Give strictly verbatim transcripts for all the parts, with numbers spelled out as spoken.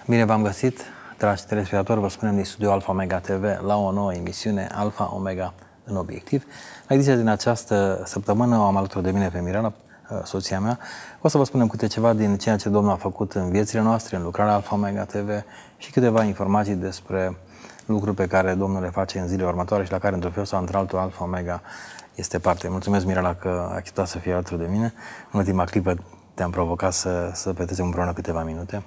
Bine v-am găsit, dragi telespectatori, vă spunem din studio Alfa Omega T V la o nouă emisiune Alfa Omega în obiectiv. La ediția din această săptămână o am alături de mine pe Mirela, soția mea. O să vă spunem câte ceva din ceea ce Domnul a făcut în viețile noastre, în lucrarea Alfa Omega T V și câteva informații despre lucruri pe care Domnul le face în zilele următoare și la care, într-un fel sau într-altul, Alfa Omega este parte. Mulțumesc, Mirela, că a acceptat să fie alături de mine. În ultima clipă te-am provocat să, să petrecem împreună câteva minute.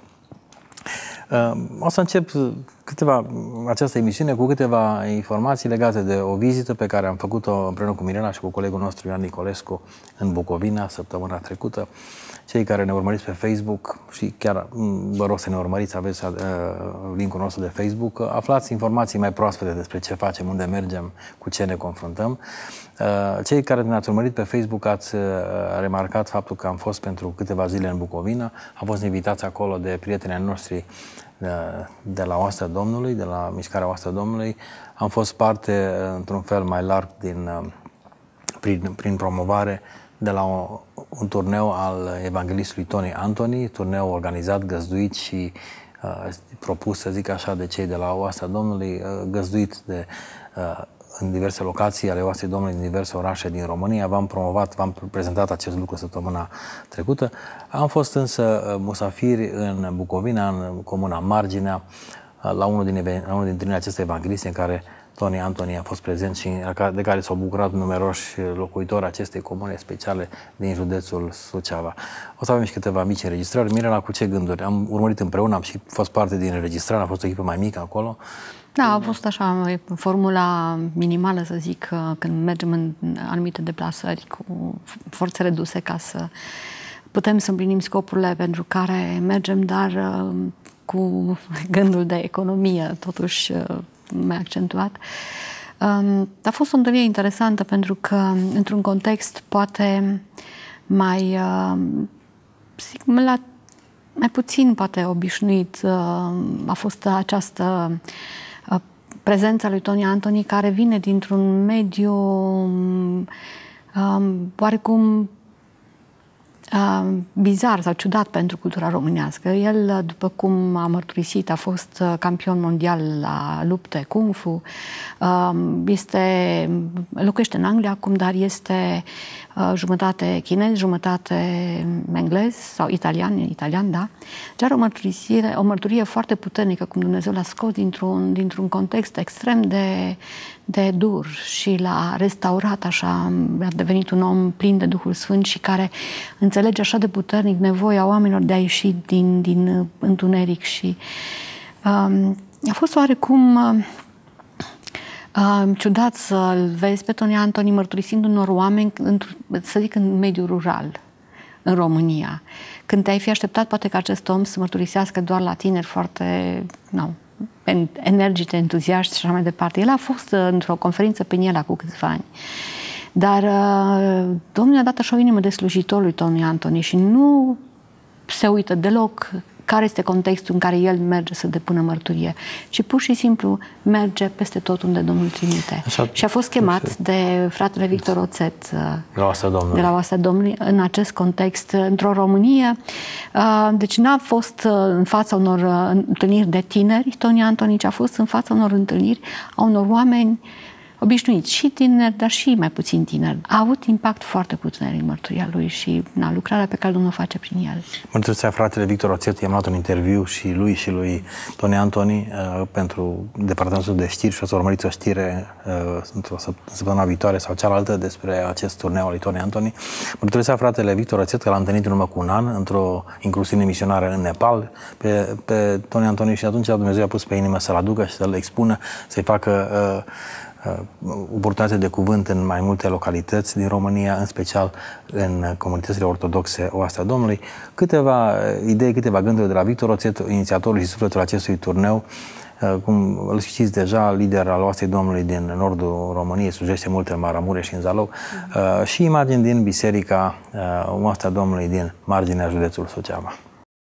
O să încep câteva, această emisiune cu câteva informații legate de o vizită pe care am făcut-o împreună cu Mirela și cu colegul nostru Ioan Nicolescu în Bucovina săptămâna trecută. Cei care ne urmăriți pe Facebook și chiar vă rog să ne urmăriți, aveți uh, link-ul nostru de Facebook, aflați informații mai proaspete despre ce facem, unde mergem, cu ce ne confruntăm. Uh, cei care ne-ați urmărit pe Facebook ați uh, remarcat faptul că am fost pentru câteva zile în Bucovina, am fost invitați acolo de prietenii noștri de, de la Oastea Domnului, de la Mișcarea Oastea Domnului. Am fost parte, într-un fel mai larg, din, uh, prin, prin promovare de la o, un turneu al evanghelistului Tony Anthony, turneu organizat, găzduit și uh, propus, să zic așa, de cei de la Oastea Domnului, uh, găzduit de, uh, în diverse locații ale Oastei Domnului din diverse orașe din România. V-am promovat, v-am prezentat acest lucru săptămâna trecută. Am fost însă uh, musafiri în Bucovina, în comuna Marginea, uh, la unul din, la unul dintre aceste evangheliste în care Tony Anthony a fost prezent și de care s-au bucurat numeroși locuitori acestei comune speciale din județul Suceava. O să avem și câteva mici înregistrări. Mirela, cu ce gânduri? Am urmărit împreună, am și fost parte din înregistrare, a fost o echipă mai mică acolo. Da, a fost așa, formula minimală, să zic, când mergem în anumite deplasări cu forțe reduse ca să putem să împlinim scopurile pentru care mergem, dar cu gândul de economie, totuși, mai accentuat. A fost o întâlnire interesantă pentru că, într-un context poate mai, zic, la, mai puțin poate obișnuit, a fost această prezența lui Tony Anthony, care vine dintr-un mediu oarecum Uh, bizar sau ciudat pentru cultura românească. El, după cum a mărturisit, a fost campion mondial la lupte Kung Fu. Uh, este, locuiește în Anglia acum, dar este uh, jumătate chinez, jumătate englez sau italian, italian, da. Dar o mărturisire, o mărturie foarte puternică, cum Dumnezeu l-a scos dintr-un, dintr-un context extrem de, de dur și l-a restaurat așa, a devenit un om plin de Duhul Sfânt și care înțelege așa de puternic nevoia oamenilor de a ieși din, din întuneric și um, a fost oarecum uh, uh, ciudat să-l vezi pe Tony Anthony mărturisind unor oameni, să zic, în mediul rural, în România. Când te-ai fi așteptat, poate, că acest om să mărturisească doar la tineri foarte, nu, energici, entuziaști și așa mai departe. El a fost uh, într-o conferință pe Niela cu câțiva ani. Dar uh, Domnul a dat așa o inimă de slujitor lui Tony Anthony și nu se uită deloc care este contextul în care el merge să depună mărturie, ci pur și simplu merge peste tot unde Domnul trimite. Așa, și a fost chemat așa de fratele Victor Oțet de la Oastea Domnului, de la Oastea Domnului în acest context, într-o Românie. Uh, deci n-a fost în fața unor întâlniri de tineri Tony Anthony, ci a fost în fața unor întâlniri a unor oameni obișnuiți, și tineri, dar și mai puțin tineri. A avut impact foarte puternic în mărturia lui și na, lucrarea pe care Domnul o face prin el. Mărturisea fratele Victor Oțet, i-am luat un interviu și lui și lui Tony Anthony uh, pentru Departamentul de Știri și o să urmăriți o știre uh, într-o săptămână viitoare sau cealaltă despre acest turneu al lui Tony Anthony. Mărturisea fratele Victor Oțet că l-a întâlnit în urmă cu un an într-o incursiune misionară în Nepal pe, pe Tony Anthony și atunci Dumnezeu a pus pe inimă să-l aducă și să-l expună, să-i facă uh, oportunitate de cuvânt în mai multe localități din România, în special în comunitățile ortodoxe Oastea Domnului. Câteva idei, câteva gânduri de la Victor Oțet, inițiatorul și sufletul acestui turneu. Cum îl știți deja, lider al Oastei Domnului din nordul României, slujește mult în Maramureș și în Zalău, mm. și imagini din biserica Oastea Domnului din marginea județului Suceava.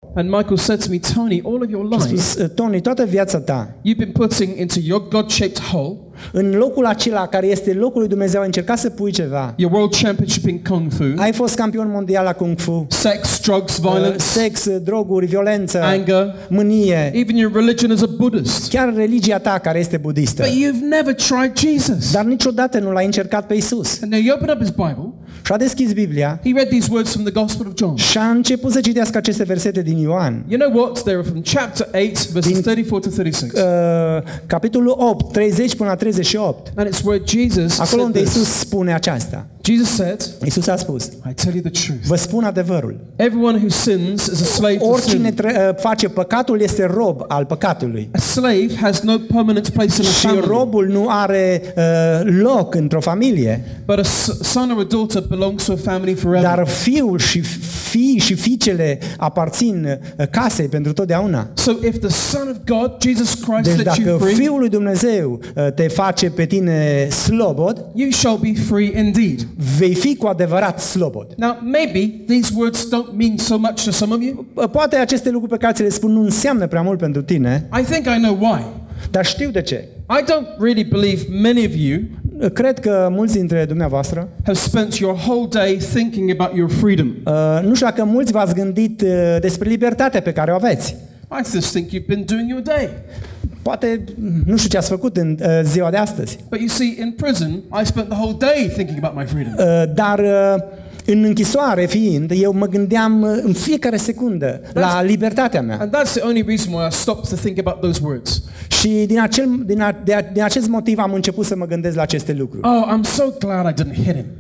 And Michael said to me, Tony, all of your A life, spus, Tony, toată viața ta, you've been putting into your God-shaped hole în locul acela care este locul lui Dumnezeu, ai încercat să pui ceva. your world championship in Kung Fu, Ai fost campion mondial la Kung Fu, sex, drugs, violence, sex, droguri, violență, anger, mânie, even your religion as a Buddhist. chiar religia ta care este budistă. But you've never tried Jesus. Dar niciodată nu l-ai încercat pe Isus. And now you open up his Bible, Și a deschis Biblia he read these words from the Gospel of John. și a început să citească aceste versete din Ioan. You know what? They were from chapter eight, verses thirty-four to thirty-six. Uh, capitolul opt, treizeci până la treizeci și opt. And it's where Jesus Acolo said unde Isus this. spune aceasta. Jesus said, Isus a spus: I tell you the truth. vă spun adevărul. Everyone who sins is a slave to Oricine sin. tre- face păcatul este rob al păcatului. A slave has no permanent place in a Și family, robul nu are uh, loc într-o familie, but a s- son or a daughter belongs to a family forever. dar fiul și fii și fiicele aparțin uh, casei pentru totdeauna. So if the Son of God, Jesus Christ, Deci sets you dacă free, Fiul lui Dumnezeu uh, te face pe tine slobod, you shall be free indeed. vei fi cu adevărat slobod. Now, maybe these words don't mean so much to some of you. Poate aceste lucruri pe care ți le spun nu înseamnă prea mult pentru tine, I think I know why. dar știu de ce. I don't really believe many of you Cred că mulți dintre dumneavoastră, have spent your whole day thinking about your freedom. uh, nu știu dacă mulți v-ați gândit uh, despre libertatea pe care o aveți. I just think you've been doing your day. Poate nu știu ce ați făcut în uh, ziua de astăzi, But you see, in prison, I spent the whole day thinking about my freedom. uh, dar uh, în închisoare fiind, eu mă gândeam uh, în fiecare secundă la libertatea mea. And that's the only reason why I stopped to think about those words. Și din, acel, din, a, de a, din acest motiv am început să mă gândesc la aceste lucruri. Oh, I'm so glad I didn't hit him.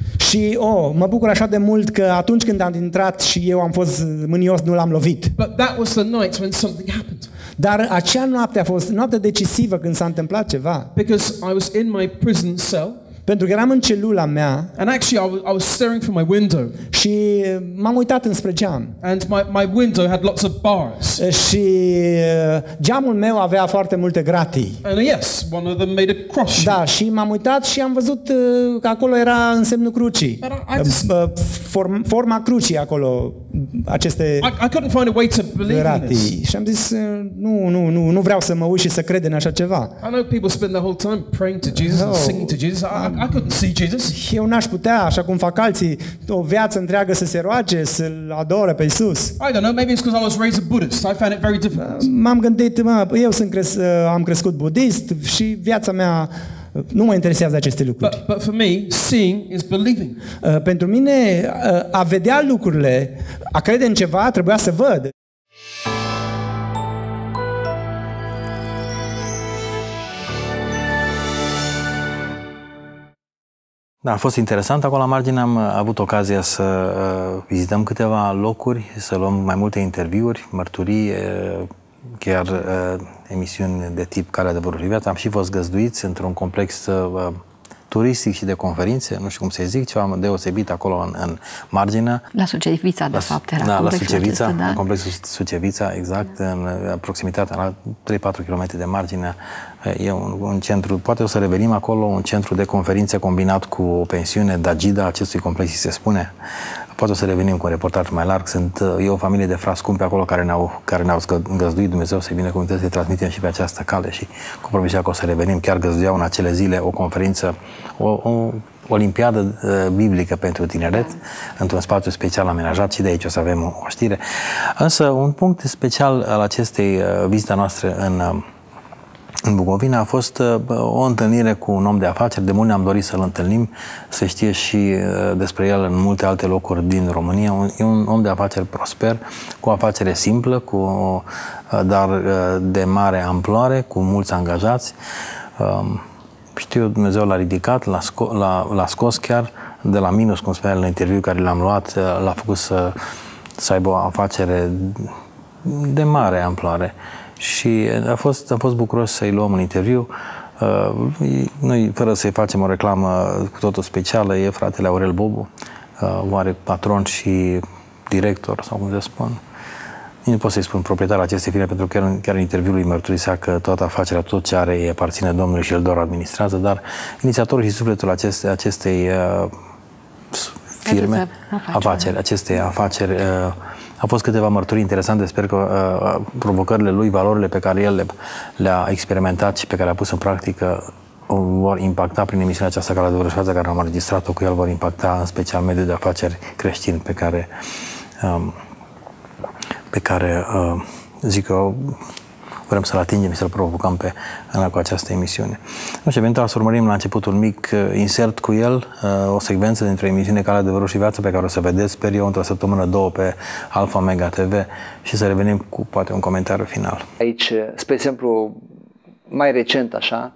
Și oh, mă bucur așa de mult că atunci când am intrat și eu am fost mânios, nu l-am lovit. But that was the night when something happened. Dar acea noapte a fost noapte decisivă când s-a întâmplat ceva. Because I was in my prison cell, Pentru că eram în celula mea and actually I was, I was staring from my window, și m-am uitat înspre geam. and my, my window had lots of bars. Și uh, geamul meu avea foarte multe gratii. And uh, yes, one of them made a cross shape. Da, și m-am uitat și am văzut uh, că acolo era însemnul crucii. But I- I just- Uh, form, forma crucii acolo, aceste I, I couldn't find a way to believe in this. gratii. Și am zis, uh, nu, nu, nu, nu vreau să mă uit și să cred în așa ceva. I know people spend their whole time praying to Jesus and No. singing to Jesus. I, I couldn't see Jesus. Eu n-aș putea, așa cum fac alții, o viață întreagă să se roage, să-L adore pe Isus. I don't know, maybe it's because I was raised a Buddhist. I found it very difficult. M-am gândit, mă, eu sunt cres, am crescut budist și viața mea nu mă interesează aceste lucruri. But, but for me, seeing is believing. Uh, Pentru mine, uh, a vedea lucrurile, a crede în ceva, trebuia să văd. Da, a fost interesant. Acolo la margine am avut ocazia să uh, vizităm câteva locuri, să luăm mai multe interviuri, mărturii, uh, chiar uh, emisiuni de tip Care adevărul și viața. Am și fost găzduiți într-un complex uh, turistic și de conferințe, nu știu cum să zic, ceva deosebit acolo în, în margine. La Sucevița, de La, fapt, era da, la complexul Sucevița, acesta, da? în complexul Sucevița, exact, în proximitatea, la trei patru kilometri de margine. E un, un centru, poate o să revenim acolo, un centru de conferințe combinat cu o pensiune, Dagida, acestui complex se spune. Poate o să revenim cu un reportaj mai larg. Sunt, e o familie de frați scumpi acolo care ne-au, care ne-au găzduit, Dumnezeu să-i binecuvânteze, să-i transmitem și pe această cale și cu promisiunea că o să revenim. Chiar găzduiau în acele zile o conferință, o, o olimpiadă uh, biblică pentru tineret, într-un spațiu special amenajat și de aici o să avem o, o știre. Însă un punct special al acestei uh, vizite noastre în uh, în Bucovina a fost uh, o întâlnire cu un om de afaceri. De mult ne-am dorit să-l întâlnim, să știe și uh, despre el în multe alte locuri din România. Un, e un om de afaceri prosper, cu o afacere simplă, cu, uh, dar uh, de mare amploare, cu mulți angajați. Uh, știu, Dumnezeu l-a ridicat, l-a, sco- l-a, l-a scos chiar de la minus, cum spunea în interviu care l-am luat, uh, l-a făcut să, să aibă o afacere de mare amploare. Și a fost, a fost bucuros să-i luăm un interviu. Uh, noi, fără să-i facem o reclamă cu totul specială, e fratele Aurel Bobu, uh, oare patron și director, sau cum se spun. Nu pot să-i spun proprietarul acestei firme, pentru că chiar, chiar în interviul lui mărturisea că toată afacerea, tot ce are, aparține Domnului și el doar administrează, dar inițiatorul și sufletul aceste, acestei uh, firme, afaceri, afaceri acestei afaceri, uh, Au fost câteva mărturii interesante, sper că uh, provocările lui, valorile pe care el le, le-a experimentat și pe care le-a pus în practică vor impacta prin emisiunea aceasta Calea Adevărului și Viața, care am înregistrat-o cu el, vor impacta în special mediul de afaceri creștin pe care, um, pe care uh, zic eu, vrem să-l atingem și să-l provocăm pe, în, cu această emisiune. Nu știu, eventual să urmărim la începutul mic insert cu el, o secvență dintre emisiune Calea Adevărului și Viața, pe care o să vedeți, sper eu, într-o săptămână, două pe Alpha Omega T V și să revenim cu poate un comentariu final. Aici, spre exemplu, mai recent așa,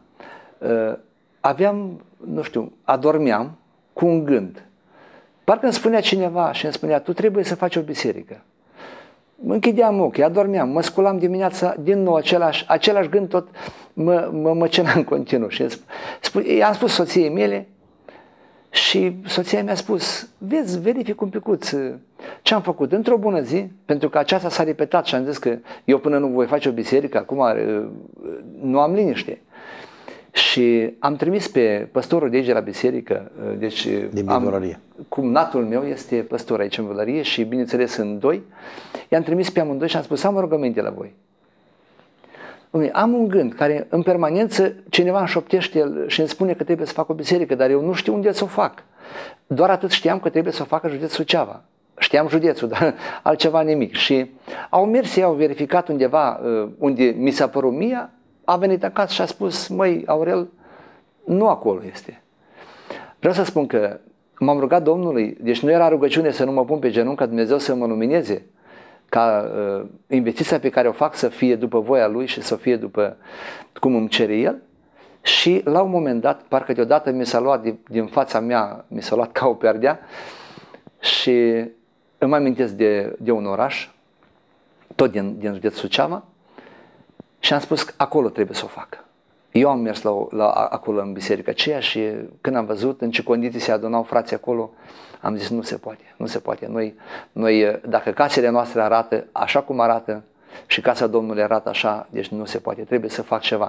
aveam, nu știu, adormeam cu un gând. Parcă îmi spunea cineva și îmi spunea, tu trebuie să faci o biserică. Mă închideam ochii, adormeam, mă sculam dimineața, din nou același, același gând tot mă, mă măcena în continuu. Și i-am spus soției mele și soția mi-a spus, vezi, verific un picuț ce am făcut. Într-o bună zi, pentru că aceasta s-a repetat și am zis că eu până nu voi face o biserică, acum nu am liniște. Și am trimis pe păstorul de aici de la biserică, deci din am, cumnatul meu este păstor aici în Vălărie și bineînțeles sunt doi, i-am trimis pe amândoi și am spus, am rugăminte la voi. Am un gând care în permanență cineva îmi șoptește și îmi spune că trebuie să fac o biserică, dar eu nu știu unde să o fac. Doar atât știam că trebuie să o facă județul Suceava. Știam județul, dar altceva nimic. Și au mers, ei au verificat undeva unde mi s-a părut mie, a venit acasă și a spus, măi, Aurel, nu acolo este. Vreau să spun că m-am rugat Domnului, deci nu era rugăciune să nu mă pun pe genunchi ca Dumnezeu să mă lumineze, ca uh, investiția pe care o fac să fie după voia Lui și să fie după cum îmi cere El. Și la un moment dat, parcă deodată mi s-a luat din, din fața mea, mi s-a luat ca o perdea și îmi amintesc de, de un oraș, tot din, din județul Suceava, și am spus că acolo trebuie să o fac. Eu am mers la, la, acolo în biserica aceea și când am văzut în ce condiții se adunau frații acolo, am zis nu se poate, nu se poate. Noi, noi dacă casele noastre arată așa cum arată și casa Domnului arată așa, deci nu se poate, trebuie să fac ceva.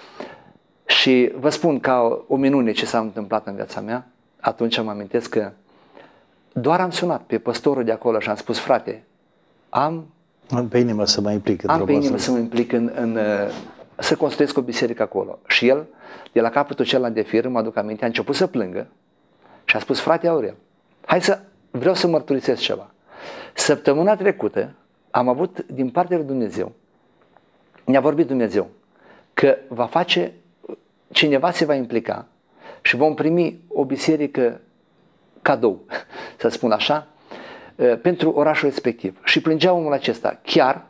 Și vă spun ca o minune ce s-a întâmplat în viața mea, atunci mă amintesc că doar am sunat pe păstorul de acolo și am spus, frate, am Am pe inimă să mă implic. Am pe inimă să mă implic în, în, să construiesc o biserică acolo. Și el, de la capătul celălalt de fir, mă aduc aminte, a început să plângă și a spus, frate Aurel, hai să, vreau să mărturisesc ceva. Săptămâna trecută am avut din partea lui Dumnezeu, ne-a vorbit Dumnezeu, că va face, cineva se va implica și vom primi o biserică cadou, să spun așa, pentru orașul respectiv. Și plângea omul acesta. Chiar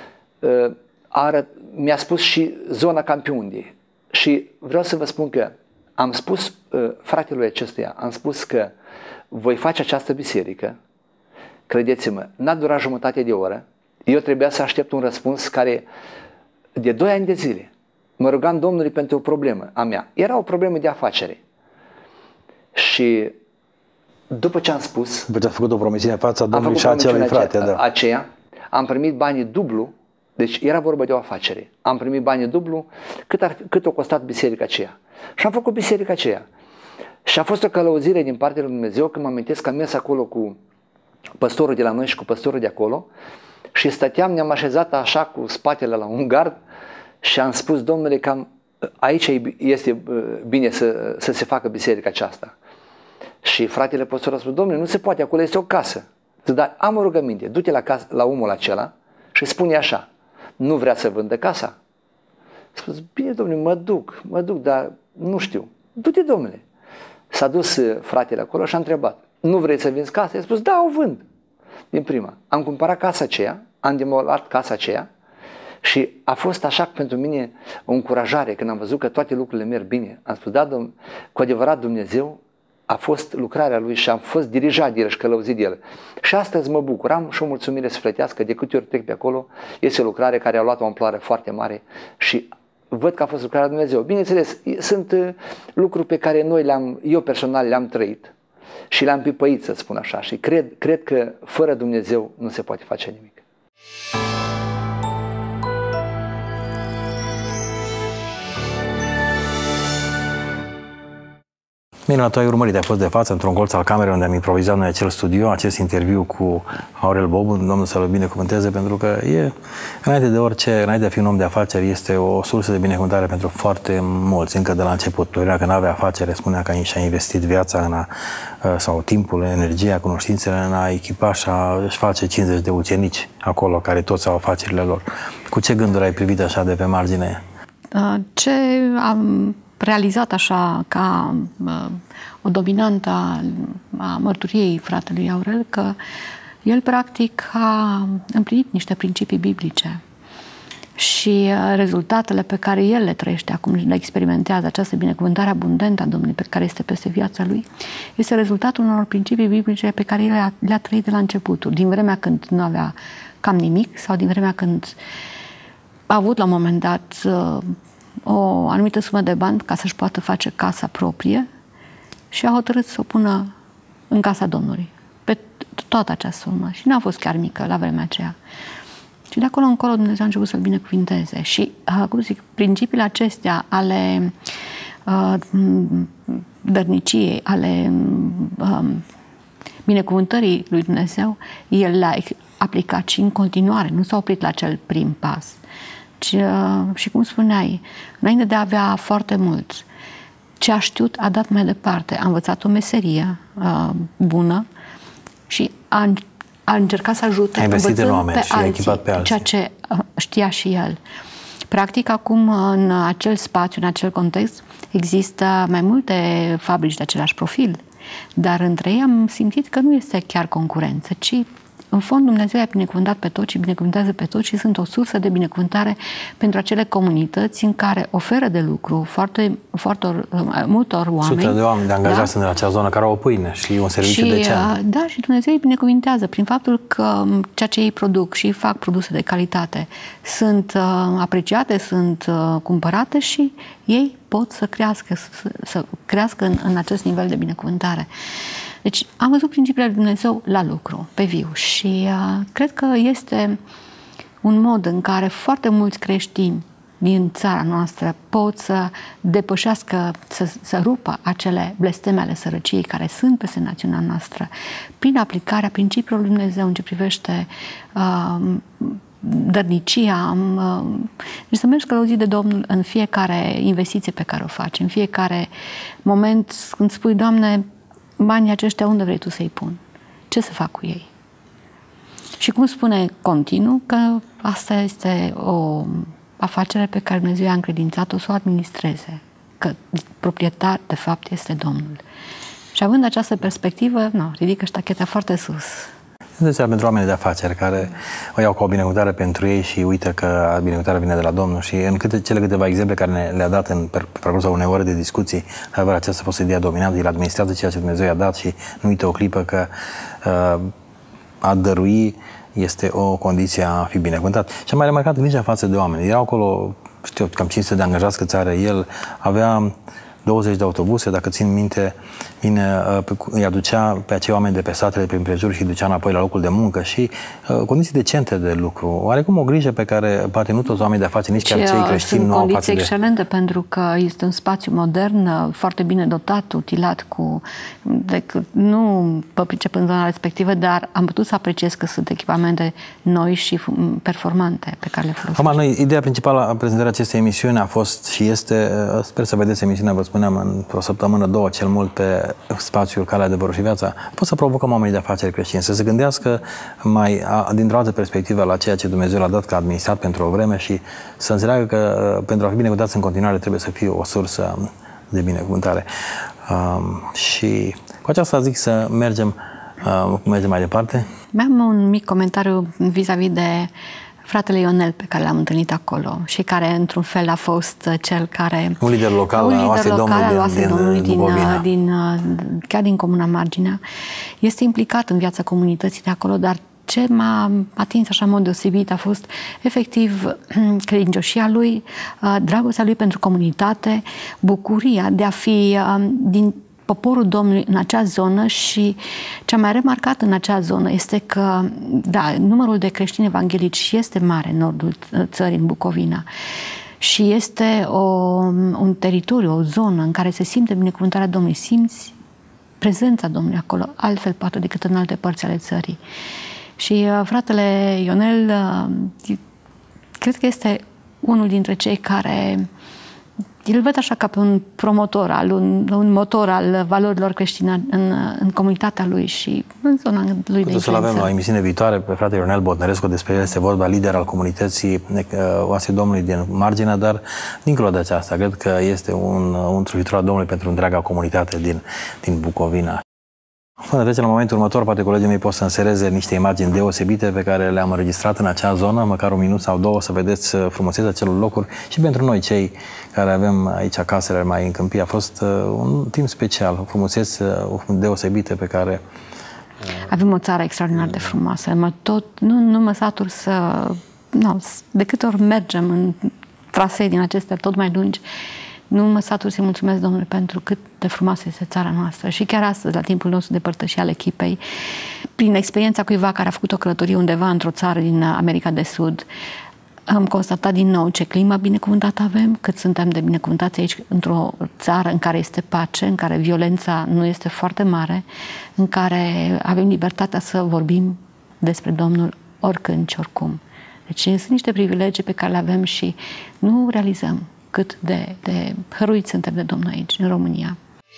mi-a spus și zona Campiundiei. Și vreau să vă spun că am spus fratelui acestuia, am spus că voi face această biserică, credeți-mă, n-a durat jumătate de oră, eu trebuia să aștept un răspuns care de doi ani de zile mă rugam Domnului pentru o problemă a mea. Era o problemă de afacere. Și după ce am spus, după ce a făcut o promisiune în fața Domnului și a acelui frate, da. aceea, am primit banii dublu, deci era vorba de o afacere. Am primit banii dublu cât, ar, cât o costat biserica aceea. Și am făcut biserica aceea. Și a fost o călăuzire din partea lui Dumnezeu, când mă amintesc că am mers acolo cu păstorul de la noi și cu păstorul de acolo și stăteam, ne-am așezat așa cu spatele la un gard și am spus, Domnule, că am, aici este bine să, să se facă biserica aceasta. Și fratele păstor a spus, Domnule, nu se poate, acolo este o casă. Zic, dar am o rugăminte, du-te la, casă, la omul acela și spune așa, nu vrea să vândă casa? A spus, bine, Domnule, mă duc, mă duc, dar nu știu. Du-te, Domnule. S-a dus fratele acolo și a întrebat, nu vrei să vinzi casa? I-a spus, da, o vând. Din prima. Am cumpărat casa aceea, am demolat casa aceea și a fost așa pentru mine o încurajare când am văzut că toate lucrurile merg bine. Am spus, da, domn, cu adevărat Dumnezeu a fost lucrarea Lui și am fost dirijat de El și călăuzit de El. Și astăzi mă bucur, am și o mulțumire sufletească, de câte ori trec pe acolo, este o lucrare care a luat o amploare foarte mare și văd că a fost lucrarea Dumnezeu. Bineînțeles, sunt lucruri pe care noi le-am, eu personal le-am trăit și le-am pipăit, să spun așa, și cred, cred că fără Dumnezeu nu se poate face nimic. Bine, tu ai urmărit, ai fost de față într-un colț al camerei unde am improvizat noi acel studio, acest interviu cu Aurel Bobu, Domnul să-l binecuvânteze, pentru că e, înainte de orice, înainte de a fi un om de afaceri, este o sursă de binecuvântare pentru foarte mulți, încă de la început. Dorinea, când avea afacere, spunea că și-a investit viața în a, sau timpul, energia, cunoștințele în a echipa și a își face cincizeci de ucenici acolo, care toți au afacerile lor. Cu ce gânduri ai privit așa de pe margine? Ce am realizat așa ca uh, o dominantă a, a mărturiei fratelui Aurel, că el practic a împlinit niște principii biblice și uh, rezultatele pe care el le trăiește acum, le experimentează, această binecuvântare abundentă a Domnului pe care este peste viața lui, este rezultatul unor principii biblice pe care el le-a, le-a trăit de la începutul, din vremea când nu avea cam nimic sau din vremea când a avut la un moment dat uh, o anumită sumă de bani ca să-și poată face casa proprie și a hotărât să o pună în casa Domnului. Pe toată această sumă. Și n-a fost chiar mică la vremea aceea. Și de acolo încolo Dumnezeu a început să-l binecuvinteze. Și, cum zic, principiile acestea ale uh, dărniciei, ale uh, binecuvântării lui Dumnezeu, el le-a aplicat și în continuare. Nu s-a oprit la cel prim pas. Și, și cum spuneai, înainte de a avea foarte mult, ce a știut a dat mai departe. A învățat o meserie uh, bună și a, a încercat să ajute învățând pe alții, pe alții, ceea ce uh, știa și el. Practic, acum, în acel spațiu, în acel context, există mai multe fabrici de același profil, dar între ei am simțit că nu este chiar concurență, ci în fond, Dumnezeu i-a binecuvântat pe toți și binecuvântează pe toți și sunt o sursă de binecuvântare pentru acele comunități în care oferă de lucru foarte, foarte multor oameni. Sute de oameni de angajați da? în acea zonă care au o pâine și un serviciu și, decent. Da, și Dumnezeu îi binecuvintează prin faptul că ceea ce ei produc și fac produse de calitate sunt uh, apreciate, sunt uh, cumpărate și ei pot să crească, să, să crească în, în acest nivel de binecuvântare. Deci am văzut principiile lui Dumnezeu la lucru, pe viu și uh, cred că este un mod în care foarte mulți creștini din țara noastră pot să depășească, să, să rupă acele blesteme ale sărăciei care sunt peste națiunea noastră prin aplicarea principiilor lui Dumnezeu în ce privește uh, dărnicia, uh, deci să mergi călăuzit de Domnul în fiecare investiție pe care o faci, în fiecare moment când spui, Doamne, banii aceștia unde vrei Tu să-i pun? Ce să fac cu ei? Și cum spune continuu că asta este o afacere pe care Dumnezeu i-a încredințat-o să o administreze, că proprietar de fapt este Domnul. Și având această perspectivă, no, ridică ștacheta foarte sus. Este pentru oamenii de afaceri care o iau ca o binecuvântare pentru ei și uită că binecuvântarea vine de la Domnul. Și în câte, cele câteva exemple care ne, le-a dat în parcursul unei ore de discuții, adevăr, aceasta a fost ideea dominantă, el administrează ceea ce Dumnezeu i-a dat și nu uită o clipă că uh, a dărui este o condiție a fi binecuvântat. Și am mai remarcat grija față de oameni. Erau acolo, știu, cam cinci sute de angajați câți are el, avea douăzeci de autobuse, dacă țin minte, bine, îi aducea pe acei oameni de pe satele prin prejur și îi ducea înapoi la locul de muncă și uh, condiții decente de lucru. Oarecum o grijă pe care poate nu toți oamenii de afaceri, nici chiar cei creștini nu au față de... Sunt condiții excelente pentru că este un spațiu modern, foarte bine dotat, utilat cu... Decât, nu vă pricep în zona respectivă, dar am putut să apreciez că sunt echipamente noi și performante pe care le folosesc. Acum, noi, ideea principală a prezentării acestei emisiuni a fost și este, sper să vedeți emisiunea, vă spuneam, într-o săptămână, două, cel mult, pe spațiul Calea, Adevărul și Viața, pot să provocăm oamenii de afaceri creștini să se gândească mai dintr-o altă perspectivă la ceea ce Dumnezeu l-a dat ca administrat pentru o vreme și să înțeleagă că pentru a fi binecuvântați în continuare trebuie să fie o sursă de binecuvântare. Um, și cu aceasta zic să mergem, uh, mergem mai departe. Mai am un mic comentariu vis-a-vis de fratele Ionel pe care l-am întâlnit acolo și care într-un fel a fost cel care... Un lider local, un lider local al Oasei Domnului din, din, din, din, chiar din Comuna Marginea. Este implicat în viața comunității de acolo, dar ce m-a atins așa în mod deosebit a fost efectiv credincioșia lui, dragostea lui pentru comunitate, bucuria de a fi din poporul Domnului în acea zonă și ce am mai remarcat în acea zonă este că, da, numărul de creștini evanghelici este mare în nordul țării, în Bucovina. și este o, un teritoriu, o zonă în care se simte binecuvântarea Domnului, simți prezența Domnului acolo, altfel poate decât în alte părți ale țării. Și uh, fratele Ionel, uh, cred că este unul dintre cei care îl văd așa ca pe un promotor, al un, un motor al valorilor creștine în, în comunitatea lui și în zona lui de influență. Să-l avem la o emisiune viitoare pe fratele Ionel Botnărescu, despre el este vorba, lider al comunității Oasei Domnului din Marginea, dar dincolo de aceasta, cred că este un, un slujitor al Domnului pentru întreaga comunitate din, din Bucovina. Până trece la momentul următor, poate colegii mei pot să însereze niște imagini deosebite pe care le-am înregistrat în acea zonă, măcar un minut sau două, să vedeți frumusețea acelor locuri și pentru noi, cei care avem aici casele mai în câmpie, a fost un timp special, o frumusețe deosebită pe care... Avem o țară extraordinar de frumoasă, mă tot, nu, nu mă satur să... Nu, de câte ori mergem în trasee din acestea tot mai lungi, nu mă satur să-i mulțumesc Domnului pentru cât de frumoasă este țara noastră. Și chiar astăzi, la timpul nostru de părtășie al echipei, prin experiența cuiva care a făcut o călătorie undeva într-o țară din America de Sud, am constatat din nou ce climă binecuvântată avem, cât suntem de binecuvântați aici într-o țară în care este pace, în care violența nu este foarte mare, în care avem libertatea să vorbim despre Domnul oricând și oricum. Deci sunt niște privilegii pe care le avem și nu realizăm cât de, de hăruiți suntem de Domnul aici, în România.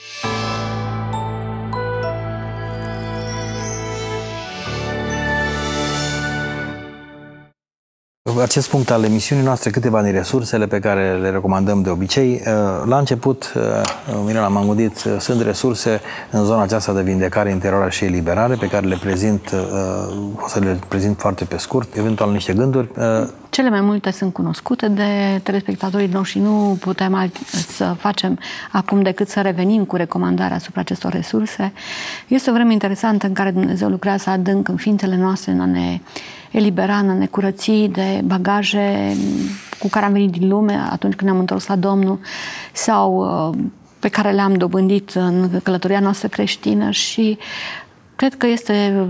Acest punct al emisiunii noastre, câteva din resursele pe care le recomandăm de obicei. La început, Mirela, m-am gândit, sunt resurse în zona aceasta de vindecare interioară și eliberare, pe care le prezint, o să le prezint foarte pe scurt, eventual niște gânduri. Cele mai multe sunt cunoscute de telespectatorii noștri, nu putem alt, să facem acum decât să revenim cu recomandarea asupra acestor resurse. Este o vreme interesantă în care Dumnezeu lucrează adânc în ființele noastre, în a ne elibera, în a ne curăți de bagaje cu care am venit din lume atunci când ne-am întors la Domnul sau pe care le-am dobândit în călătoria noastră creștină și cred că este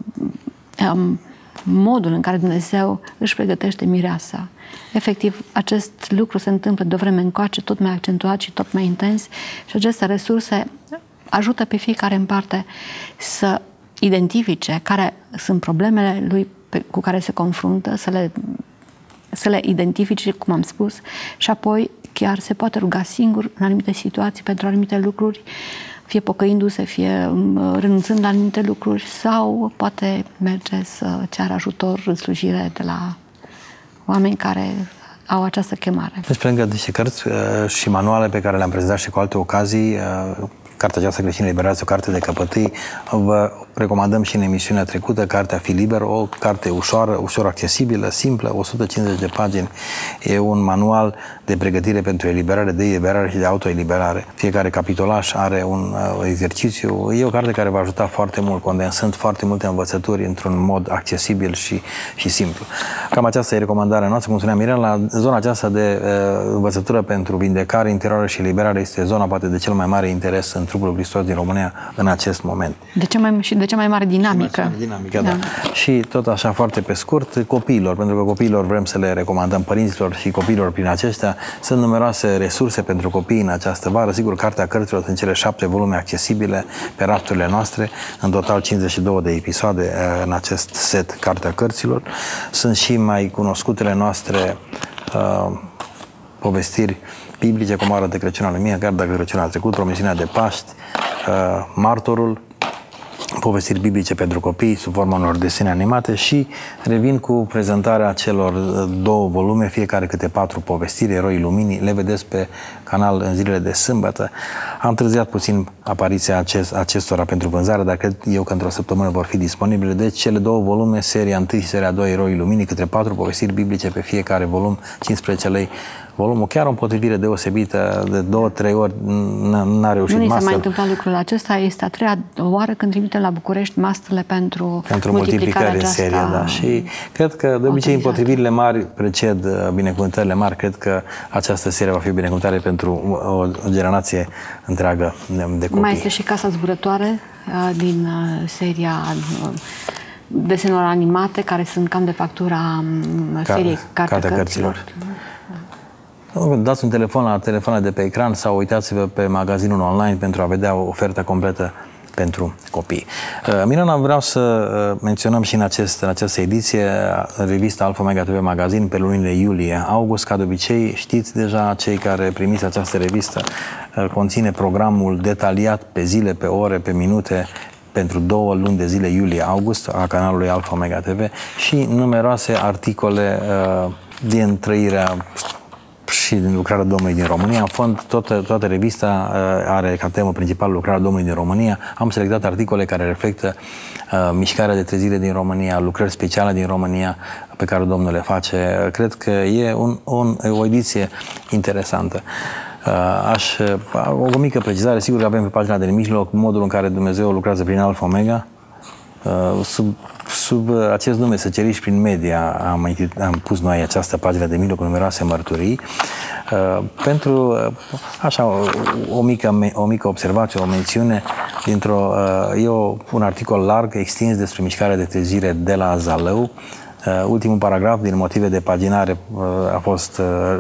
um, modul în care Dumnezeu își pregătește mireasa. Efectiv, acest lucru se întâmplă de o vreme încoace, tot mai accentuat și tot mai intens și aceste resurse ajută pe fiecare în parte să identifice care sunt problemele lui pe, cu care se confruntă, să le, să le identifice, cum am spus, și apoi chiar se poate ruga singur în anumite situații pentru anumite lucruri, fie pocăindu-se, fie renunțând la anumite lucruri sau poate merge să ceară ajutor în slujire de la oameni care au această chemare. Deci, pe lângă niște cărți și manuale pe care le-am prezentat și cu alte ocazii, Cartea aceasta creștină liberată, o carte de căpătâi, vă recomandăm și în emisiunea trecută Cartea Fi Liber, o carte ușoară, ușor accesibilă, simplă, o sută cincizeci de pagini. E un manual de pregătire pentru eliberare, de eliberare și de autoeliberare. Fiecare capitolaș are un uh, exercițiu. E o carte care va ajuta foarte mult, condensând foarte multe învățături într-un mod accesibil și, și simplu. Cam aceasta e recomandarea noastră. Cum spunea Mirela, la zona aceasta de uh, învățătură pentru vindecare interioară și eliberare este zona poate de cel mai mare interes în trupul lui Hristos din România în acest moment. De cea mai, și de cea mai mare dinamică. Mai dinamică, da. Da. Și tot așa foarte pe scurt, copiilor, pentru că copiilor vrem să le recomandăm părinților și copiilor prin aceștia. Sunt numeroase resurse pentru copii în această vară. Sigur, Cartea Cărților sunt cele șapte volume accesibile pe rafturile noastre, în total cincizeci și două de episoade în acest set Cartea Cărților. Sunt și mai cunoscutele noastre uh, povestiri biblice, cum arată Crăciunul lui Mie, Garda Crăciunul a trecut, Promisiunea de Paști, uh, Martorul, povestiri biblice pentru copii sub forma unor desene animate și revin cu prezentarea celor două volume, fiecare câte patru povestiri, Eroii Luminii, le vedeți pe canal în zilele de sâmbătă. Am întârziat puțin apariția acest, acestora pentru vânzare, dar cred eu că într-o săptămână vor fi disponibile. Deci cele două volume, seria unu și seria doi, Eroii Luminii, câte patru povestiri biblice pe fiecare volum, cincisprezece lei volumul, chiar o împotrivire deosebită, de două, trei ori n-a reușit. Nu ni master. se mai întâmplat lucrul acesta, este a treia oară când trimitem la București masterele pentru, pentru multiplicarea multiplicare în serie, da. Și cred că de obicei împotrivirile mari preced binecuvântările mari. Cred că această serie va fi o binecuvântare pentru o generație întreagă de copii. Mai este și Casa Zburătoare din seria desenelor animate, care sunt cam de factura seriei Cartea Cărților. Dați un telefon la telefoanele de pe ecran sau uitați-vă pe magazinul online pentru a vedea o ofertă completă pentru copii. Mirana, vreau să menționăm și în, acest, în această ediție revista Alpha Omega T V Magazin pe lunile iulie-august. Ca de obicei, știți deja, cei care primiți această revistă, conține programul detaliat pe zile, pe ore, pe minute, pentru două luni de zile, iulie-august, a canalului Alpha Omega T V și numeroase articole uh, din trăirea și din lucrarea Domnului din România. În fond, toată, toată revista uh, are ca temă principală lucrarea Domnului din România. Am selectat articole care reflectă uh, mișcarea de trezire din România, lucrări speciale din România pe care Domnul le face. Cred că e un, un, o ediție interesantă. Uh, aș, uh, o mică precizare, sigur că avem pe pagina de mijloc modul în care Dumnezeu lucrează prin Alpha Omega. Uh, sub, sub acest nume, Săceriși prin media, am, am pus noi această pagină de mijloc cu numeroase mărturii. Uh, pentru, uh, așa, o, o, mică, o mică observație, o mențiune, dintr-o, uh, e o, un articol larg, extins despre mișcarea de trezire de la Zalău. Uh, ultimul paragraf, din motive de paginare, uh, a fost uh,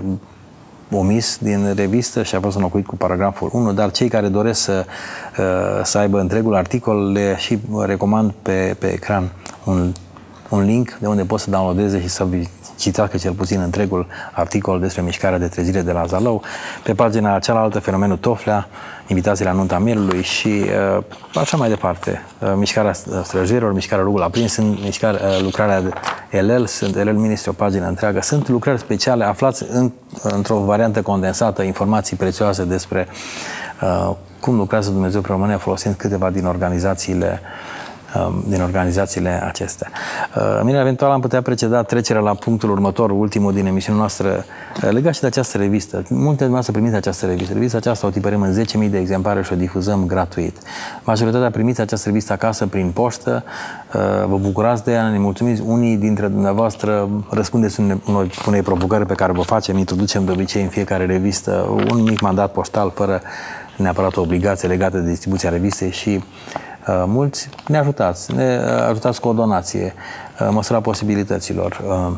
omis din revistă și a fost înlocuit cu paragraful unu, dar cei care doresc să, să aibă întregul articol, le și recomand pe, pe ecran un, un link de unde pot să downloadeze și să citească cel puțin întregul articol despre mișcarea de trezire de la Zalău. Pe pagina cealaltă, fenomenul Toflea, invitații la nunta mielului și așa mai departe. Mișcarea străjerilor, mișcarea Rugul Aprins, mișcarea, lucrarea de L L, sunt L L Ministri, o pagină întreagă. Sunt lucrări speciale, aflați în, într-o variantă condensată, informații prețioase despre uh, cum lucrează Dumnezeu pe România, folosind câteva din organizațiile din organizațiile acestea. Mine, eventual, am putea preceda trecerea la punctul următor, ultimul din emisiunea noastră, legat și de această revistă. Multe dintre dumneavoastră primiți această revistă. Revista aceasta o tipărim în zece mii de exemplare și o difuzăm gratuit. Majoritatea primiți această revistă acasă prin poștă, vă bucurați de ea, ne mulțumiți. Unii dintre dumneavoastră răspundeți unei, unei provocări pe care vă facem, introducem de obicei în fiecare revistă un mic mandat poștal, fără neapărat o obligație legată de distribuția revistei și Uh, mulți ne ajutați, ne ajutați cu o donație, uh, măsura posibilităților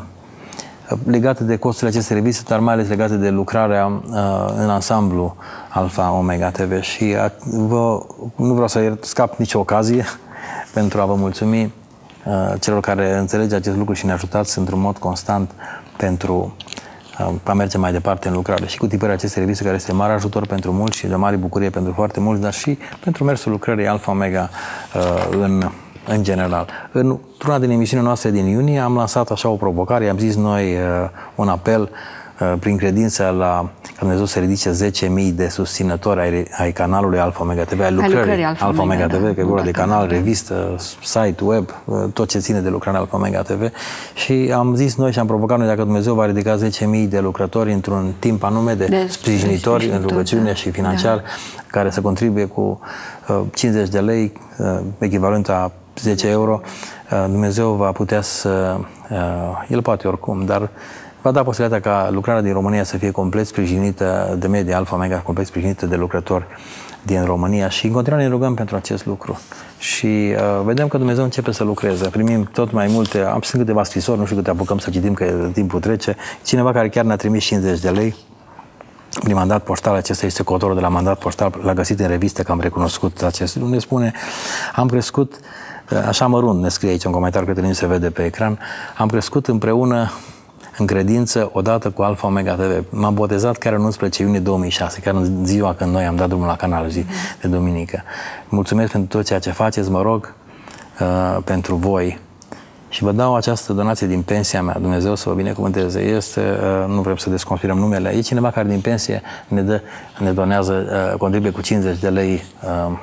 uh, legate de costurile acestei reviste, dar mai ales legate de lucrarea uh, în ansamblu Alpha Omega T V și uh, vă, nu vreau să scap nicio ocazie pentru a vă mulțumi uh, celor care înțelege acest lucru și ne ajutați într-un mod constant pentru a merge mai departe în lucrare și cu tiparea acestei reviste, care este mare ajutor pentru mulți și de mare bucurie pentru foarte mulți, dar și pentru mersul lucrării Alpha Omega uh, în, în general. Într-una din emisiunile noastre din iunie am lansat așa o provocare, am zis noi uh, un apel uh, prin credință la ca Dumnezeu să ridice zece mii de susținători ai, ai canalului Alpha Omega T V, ai lucrării, lucrării Alpha, Alpha Omega, Omega T V, da, că e vorba de canal, revistă, site, web, tot ce ține de lucrarea Alpha Omega T V. Și am zis noi și am provocat noi, dacă Dumnezeu va ridica zece mii de lucrători într-un timp anume de, de sprijinitori în rugăciune, da, și financiar, da, care să contribuie cu uh, cincizeci de lei, uh, echivalent a zece euro, uh, Dumnezeu va putea să... Uh, el poate oricum, dar va da posibilitatea ca lucrarea din România să fie complet sprijinită de media Alpha Omega, complet sprijinită de lucrători din România și în continuare ne rugăm pentru acest lucru. Și uh, vedem că Dumnezeu începe să lucreze. Primim tot mai multe, am sunt câteva scrisori, nu știu câte apucăm să citim, că timpul trece. Cineva care chiar ne-a trimis cincizeci de lei prin mandat poștal, acesta este cotorul de la mandat poștal, l-a găsit în revistă, că am recunoscut acest lucru. Ne spune, am crescut, așa mărunt, ne scrie aici un comentariu, cred că nu se vede pe ecran, am crescut împreună în credință, odată cu Alpha Omega T V. M-am botezat chiar în unsprezece iunie două mii șase, chiar în ziua când noi am dat drumul la canal, zi de duminică. Mulțumesc pentru tot ceea ce faceți, mă rog, uh, pentru voi. Și vă dau această donație din pensia mea, Dumnezeu să vă binecuvânteze. Este, uh, nu vrem să desconspirăm numele, e cineva care din pensie ne, dă, ne donează, uh, contribuie cu cincizeci de lei uh,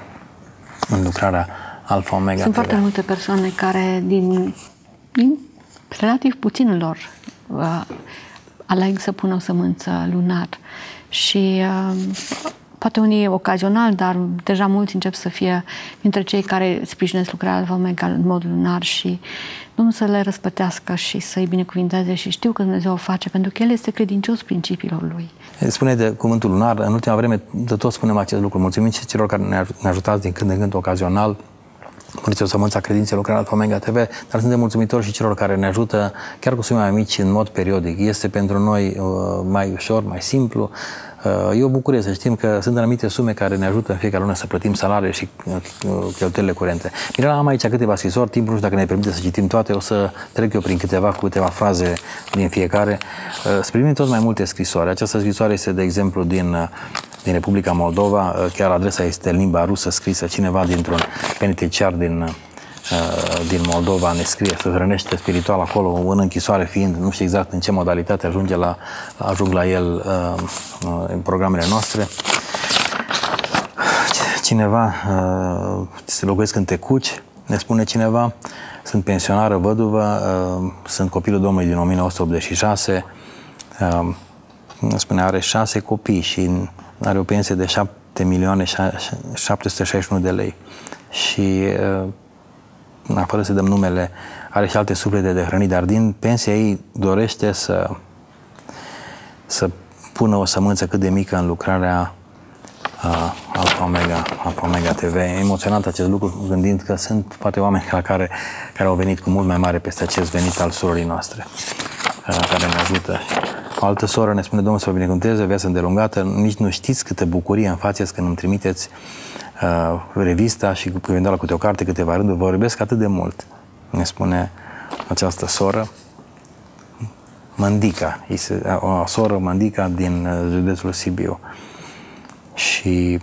în lucrarea Alpha Omega Sunt T V. foarte multe persoane care din, din relativ puținilor uh, aleg să pună o sămânță lunar și uh, poate unii ocazional, dar deja mulți încep să fie dintre cei care sprijinesc lucrarea Alpha Omega în mod lunar și Domnul să le răspătească și să-i binecuvinteze și știu că Dumnezeu o face, pentru că El este credincios principiilor Lui. Spune de cuvântul lunar, în ultima vreme de tot spunem acest lucru. Mulțumim și celor care ne ajutați din când în când ocazional Muriți o sămânță a credinței, lucrarea Alfa Omega T V, dar suntem mulțumitori și celor care ne ajută, chiar cu sume mai mici, în mod periodic. Este pentru noi uh, mai ușor, mai simplu. Uh, e o bucurie să știm că sunt anumite sume care ne ajută în fiecare lună să plătim salarii și uh, cheltuielile curente. Mirela, am aici câteva scrisori, timpul nu știu dacă ne permite să citim toate, o să trec eu prin câteva, cu câteva fraze din fiecare. Uh, să primim tot mai multe scrisori. Această scrisoare este, de exemplu, din... Uh, din Republica Moldova, chiar adresa este în limba rusă scrisă, cineva dintr-un penitenciar din, din Moldova ne scrie, se hrănește spiritual acolo, în închisoare fiind, nu știu exact în ce modalitate ajunge la, ajung la el în programele noastre. Cineva, se locuiesc în Tecuci, ne spune cineva, sunt pensionară văduvă, sunt copilul Domnului din o mie nouă sute optzeci și șase, spune, are șase copii și are o pensie de șapte milioane șapte sute șaizeci și unu de lei și, fără să dăm numele, are și alte suflete de hrănit, dar din pensia ei dorește să, să pună o sămânță cât de mică în lucrarea uh, Alfa Omega, Alfa Omega T V. E emoționant acest lucru, gândind că sunt poate oameni la care, care au venit cu mult mai mare peste acest venit al surorii noastre, uh, care ne ajută. O altă soră ne spune, Domnul să vă binecuvânteze, viață îndelungată, nici nu știți câtă bucurie îmi faceți când îmi trimiteți uh, revista și cu eventual câte o carte, câteva rânduri, vă iubesc atât de mult, ne spune această soră. Mândica, o soră Mândica din județul Sibiu. Și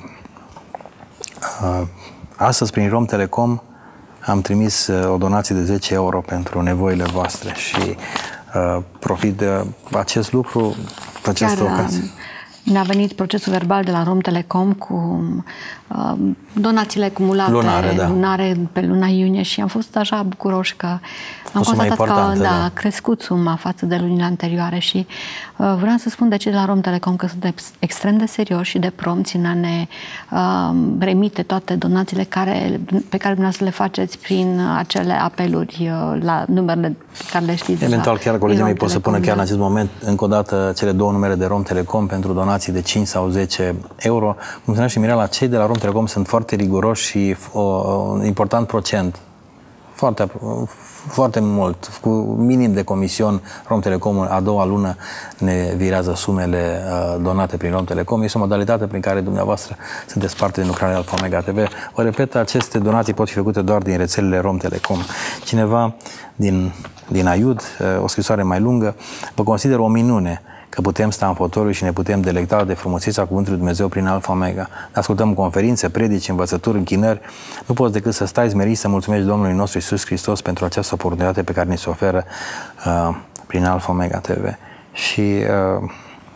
uh, astăzi, prin Rom Telecom, am trimis uh, o donație de zece euro pentru nevoile voastre și uh, profit de acest lucru, pe această Chiar, ocazie. Ne-a venit procesul verbal de la Rom Telecom cu uh, donațiile acumulate lunare, da. lunare pe luna iunie și am fost așa bucuroși că am constatat că da, da. a crescut suma față de lunile anterioare și uh, vreau să spun de ce de la Rom Telecom că sunt extrem de serioși și de prompți în a ne uh, remite toate donațiile care, pe care dumneavoastră le faceți prin acele apeluri uh, la numerele care le știți. Eventual chiar colegii mei pot să pună chiar da. în acest moment încă o dată cele două numere de Rom Telecom pentru donații de cinci sau zece euro. Cum spunea și Mirela, cei de la Rom Telecom sunt foarte riguroși și un important procent, foarte, foarte mult, cu minim de comision. Rom Telecom a doua lună ne virează sumele uh, donate prin Rom Telecom. Este o modalitate prin care dumneavoastră sunteți parte din lucrarea Alfa Omega T V. Vă repet, aceste donații pot fi făcute doar din rețelele Rom Telecom. Cineva din, din Aiud, uh, o scrisoare mai lungă, vă consider o minune că putem sta în fotoliu și ne putem delecta de frumusețea Cuvântului Dumnezeu prin Alfa Omega. Ascultăm conferințe, predici, învățături, închinări. Nu poți decât să stai smerit, să mulțumești Domnului nostru Iisus Hristos pentru această oportunitate pe care ne se oferă uh, prin Alfa Omega T V. Și uh,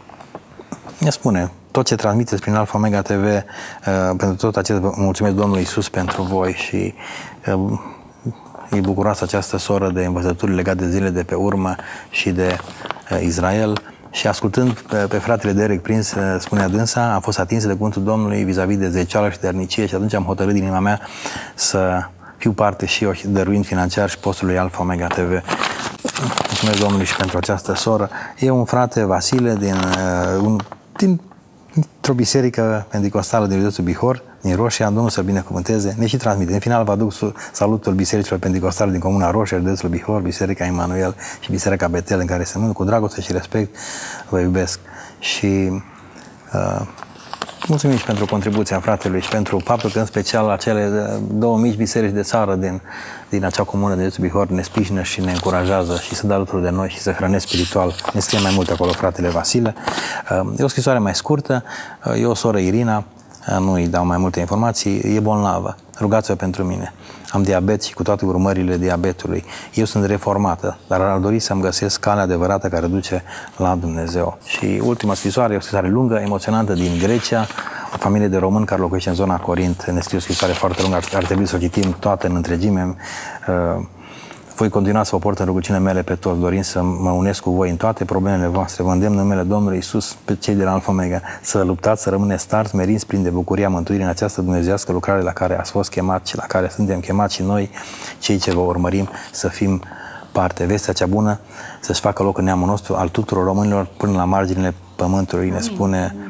ne spune, tot ce transmiteți prin Alfa Omega T V, uh, pentru tot acest, mulțumesc Domnului Iisus pentru voi și uh, e bucuroasă această soră de învățături legate de zile de pe urmă și de uh, Israel. Și ascultând pe, pe fratele Derek Prins, spunea dânsa, am fost atinsă de cuvântul Domnului vis-a-vis de zeceală și dărnicie și atunci am hotărât din inima mea să fiu parte și eu, dăruind financiar și postului Alfa Omega T V. Mulțumesc Domnului și pentru această soră. E un frate, Vasile, din, un, din, dintr-o biserică pentecostală din județul Bihor, din Roșia. Domnul să binecuvânteze, ne și transmite. În final vă aduc salutul bisericilor pentecostale din Comuna Roșia, județul Bihor, Biserica Emanuel și Biserica Betel, în care se mânt cu dragoste și respect, vă iubesc. Și uh, mulțumim și pentru contribuția fratelui și pentru faptul că în special acele două mici biserici de țară din, din acea comună de județul Bihor ne sprijină și ne încurajează și să dă alături de noi și să hrănesc spiritual. Ne scrie mai mult acolo fratele Vasile. Uh, e o scrisoare mai scurtă, uh, e o soră Irina, nu îi dau mai multe informații, e bolnavă. Rugați-vă pentru mine. Am diabet și cu toate urmările diabetului. Eu sunt reformată, dar ar dori să-mi găsesc calea adevărată care duce la Dumnezeu. Și ultima scrisoare, o scrisoare lungă, emoționantă din Grecia, o familie de români care locuiește în zona Corint. Ne scrie o scrisoare foarte lungă, ar, ar trebui să o citim toată în întregime. Uh, Voi continua să vă port în rugăciunile mele pe toți, dorind să mă unesc cu voi în toate problemele voastre. Vă îndemn în numele Domnului Iisus pe cei de la Alfa Omega să luptați, să rămâneți stari, meriți, plini de bucuria mântuirii în această dumnezeiască lucrare la care ați fost chemați și la care suntem chemați și noi, cei ce vă urmărim, să fim parte. Vestea cea bună să-și facă loc în neamul nostru al tuturor românilor până la marginile pământului, ne spune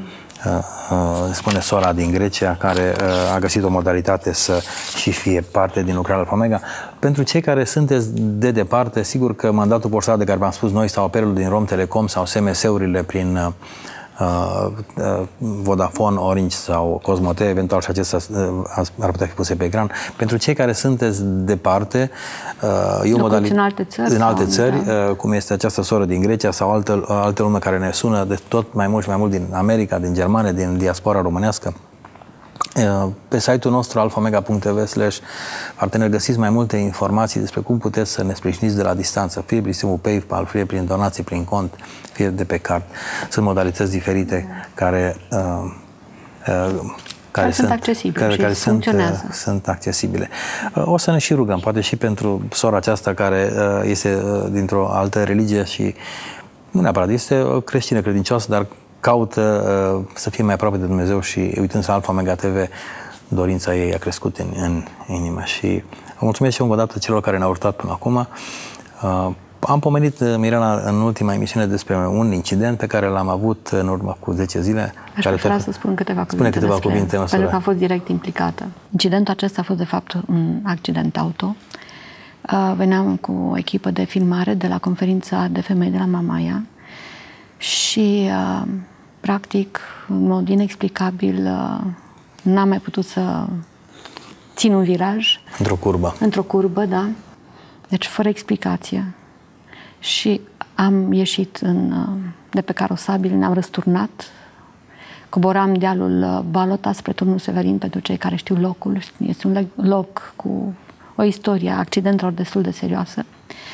spune sora din Grecia, care a găsit o modalitate să și fie parte din lucrarea Alfa Omega. Pentru cei care sunteți de departe, sigur că mandatul postal de care v-am spus noi sau apelul din Rom Telecom sau S M S-urile prin uh, uh, Vodafone, Orange sau Cosmote, eventual și acestea uh, ar putea fi puse pe ecran. Pentru cei care sunteți departe, uh, e o modalitate în alte țări, în alte țări da. uh, cum este această soră din Grecia sau altă, alte lume care ne sună de tot mai mult și mai mult din America, din Germania, din diaspora românească. Pe site-ul nostru alfaomega punct tv slash partener găsiți mai multe informații despre cum puteți să ne sprijiniți de la distanță, fie prin sistemul PayPal, fie prin donații prin cont, fie de pe card. Sunt modalități diferite care, uh, uh, care, care sunt accesibile care, și care sunt, uh, sunt accesibile. Uh, o să ne și rugăm, poate și pentru sora aceasta care uh, este uh, dintr-o altă religie și nu neapărat, este o creștină credincioasă, dar caută uh, să fie mai aproape de Dumnezeu și uitând să Alfa Omega T V, dorința ei a crescut în, în inimă. Și vă mulțumesc și încă o dată celor care ne-au urtat până acum. Uh, am pomenit, Mirela, în ultima emisiune despre un incident pe care l-am avut în urmă cu zece zile. Aș care vrea să spun câteva cuvinte, spune câteva despre, cuvinte pentru că am fost direct implicată. Incidentul acesta a fost, de fapt, un accident auto. Uh, veneam cu o echipă de filmare de la conferința de femei de la Mamaia și uh, practic, în mod inexplicabil, n-am mai putut să țin un viraj. Într-o curbă. Într-o curbă, da. Deci, fără explicație. Și am ieșit în, de pe carosabil, ne-am răsturnat. Coboram dealul Balota spre Turnul Severin, pentru cei care știu locul. Este un loc cu o istorie a accidentelor destul de serioasă.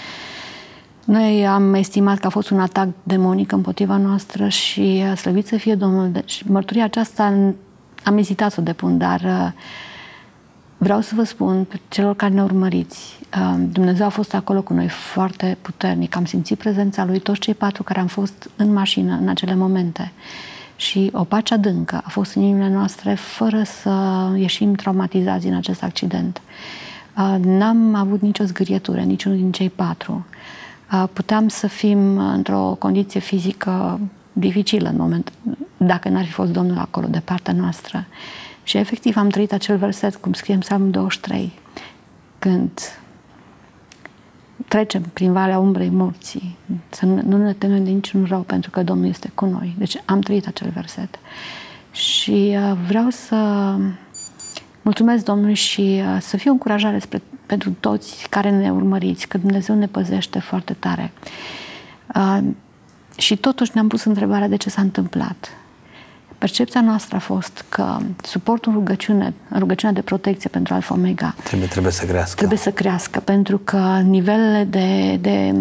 Noi am estimat că a fost un atac demonic împotriva noastră și slăvit să fie Domnul. Deci, mărturia aceasta am ezitat să o depun, dar vreau să vă spun celor care ne urmăriți, Dumnezeu a fost acolo cu noi foarte puternic. Am simțit prezența Lui, toți cei patru care am fost în mașină în acele momente. Și o pace adâncă a fost în inimile noastre fără să ieșim traumatizați din acest accident. N-am avut nicio zgârietură, niciunul din cei patru. Puteam să fim într-o condiție fizică dificilă în moment, dacă n-ar fi fost Domnul acolo de partea noastră. Și efectiv am trăit acel verset, cum scrie în Psalmul douăzeci și trei, când trecem prin valea umbrei morții, să nu ne temem de niciun rău, pentru că Domnul este cu noi. Deci am trăit acel verset. Și uh, vreau să mulțumesc Domnului și uh, să fiu o încurajare spre, pentru toți care ne urmăriți, că Dumnezeu ne păzește foarte tare. Uh, și totuși ne-am pus întrebarea de ce s-a întâmplat. Percepția noastră a fost că suportul în rugăciune, în rugăciunea de protecție pentru Alfa Omega trebuie, trebuie să crească. Trebuie să crească, pentru că nivelele de, de,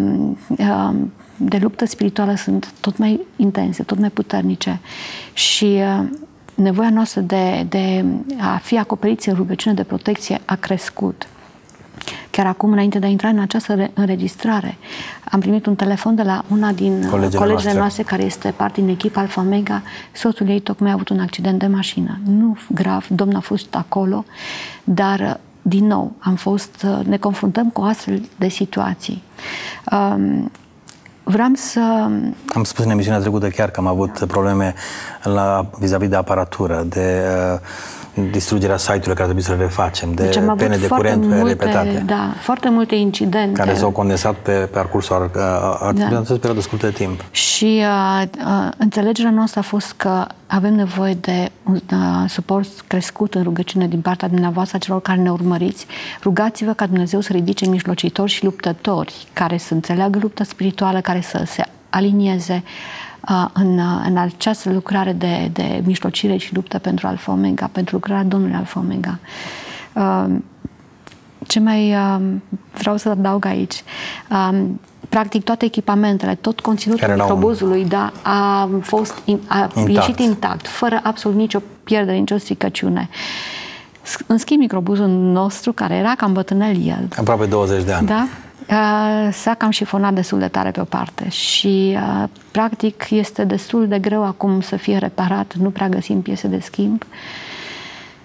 de luptă spirituală sunt tot mai intense, tot mai puternice și nevoia noastră de, de a fi acoperiți în rugăciune de protecție a crescut. Chiar acum, înainte de a intra în această înregistrare, am primit un telefon de la una din colegele, colegele noastre. noastre care este parte din echipa Alfa Omega. Soțul ei tocmai a avut un accident de mașină. Nu grav, Domnul a fost acolo, dar din nou am fost, ne confruntăm cu astfel de situații. Um, Vreau să... Am spus în emisiunea trecută chiar că am avut da. probleme la, vis-a-vis de aparatură, de uh, distrugerea site-ului care trebuie să le refacem, de deci pene de curent multe, repetate. Da, foarte multe incidente. Care s-au condensat pe parcursul accidentului da. perioadă scurtă de timp. Și uh, uh, înțelegerea noastră a fost că avem nevoie de un uh, suport crescut în rugăciune din partea dumneavoastră, celor care ne urmăriți. Rugați-vă ca Dumnezeu să ridice mijlocitori și luptători care să înțeleagă lupta spirituală, care să se alinieze uh, în, uh, în această lucrare de, de mijlocire și luptă pentru Alfa Omega, pentru lucrarea Domnului Alfa Omega. Uh, ce mai uh, vreau să adaug aici? Uh, Practic toate echipamentele, tot conținutul microbuzului da, a fost a intact. ieșit intact, fără absolut nicio pierdere, nicio stricăciune. În schimb, microbuzul nostru, care era cam bătrânel el, aproape douăzeci de ani, da, s-a cam șifonat destul de tare pe o parte și practic este destul de greu acum să fie reparat, nu prea găsim piese de schimb.